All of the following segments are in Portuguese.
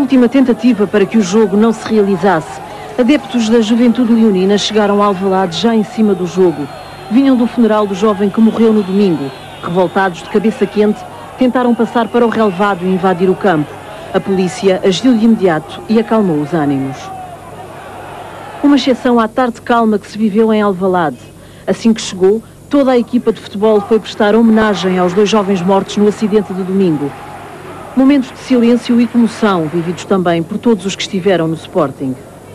última tentativa para que o jogo não se realizasse, adeptos da Juventude Leonina chegaram a Alvalade já em cima do jogo. Vinham do funeral do jovem que morreu no domingo. Revoltados, de cabeça quente, tentaram passar para o relvado e invadir o campo. A polícia agiu de imediato e acalmou os ânimos. Uma exceção à tarde calma que se viveu em Alvalade. Assim que chegou, toda a equipa de futebol foi prestar homenagem aos 2 jovens mortos no acidente de domingo. Momentos de silêncio e comoção, vividos também por todos os que estiveram no Sporting.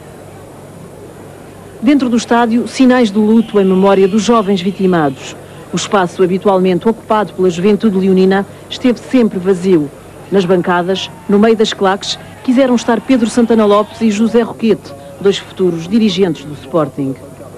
Dentro do estádio, sinais de luto em memória dos jovens vitimados. O espaço habitualmente ocupado pela Juventude Leonina esteve sempre vazio. Nas bancadas, no meio das claques, quiseram estar Pedro Santana Lopes e José Roquete, 2 futuros dirigentes do Sporting.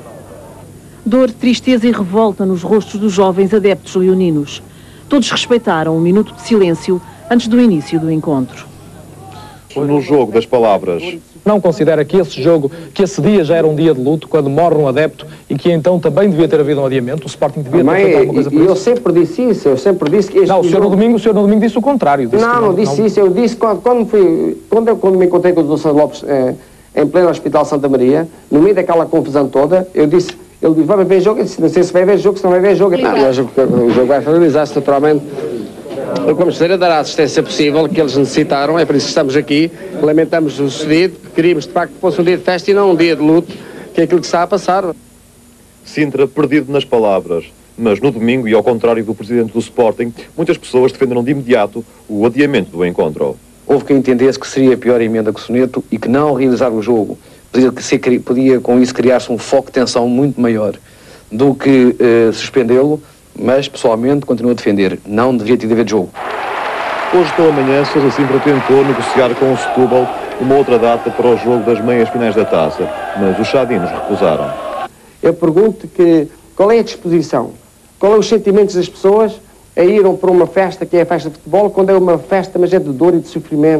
Dor, tristeza e revolta nos rostos dos jovens adeptos leoninos. Todos respeitaram um minuto de silêncio antes do início do encontro. No jogo das palavras. Não considera que esse dia já era um dia de luto, quando morre um adepto, e que então também devia ter havido um adiamento? O Sporting devia ter feito alguma coisa por isso? Eu sempre disse isso, eu sempre disse que... Não, o senhor no domingo disse o contrário. Não disse isso, eu disse quando me encontrei com o Dr. Lopes em pleno Hospital Santa Maria, no meio daquela confusão toda, eu disse, ele disse, vai ver jogo, eu disse, não sei se vai ver jogo, se não vai ver jogo. Não, o jogo vai finalizar-se naturalmente. Como esteira dar a assistência possível que eles necessitaram, é por isso que estamos aqui, lamentamos o sucedido, queríamos de facto que fosse um dia de festa e não um dia de luto, que é aquilo que está a passar. Sintra perdido nas palavras, mas no domingo, e ao contrário do presidente do Sporting, muitas pessoas defenderam de imediato o adiamento do encontro. Houve quem entendesse que seria a pior emenda que o soneto e que não realizar o jogo podia com isso criar-se um foco de tensão muito maior do que suspendê-lo. Mas, pessoalmente, continuo a defender. Não devia ter de haver jogo. Hoje pela manhã, Sousa Sintra tentou negociar com o Setúbal uma outra data para o jogo das meias finais da taça, mas os chadinos recusaram. Eu pergunto qual é a disposição, qual é os sentimentos das pessoas a irem para uma festa que é a festa de futebol, quando é uma festa, mas é de dor e de sofrimento,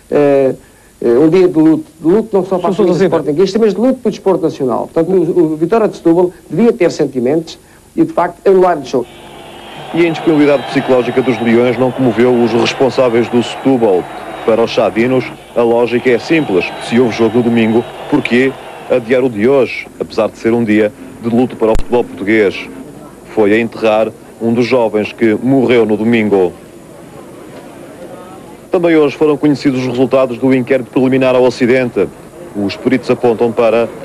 um dia de luto não só para os sportinguistas, mas de luto para o desporto nacional. Portanto, o Vitória de Setúbal devia ter sentimentos e, de facto, anular o jogo. E a indisponibilidade psicológica dos Leões não comoveu os responsáveis do Setúbal. Para os chadinos, a lógica é simples. Se houve jogo no domingo, porquê adiar o de hoje, apesar de ser um dia de luto para o futebol português? Foi a enterrar um dos jovens que morreu no domingo. Também hoje foram conhecidos os resultados do inquérito preliminar ao acidente. Os peritos apontam para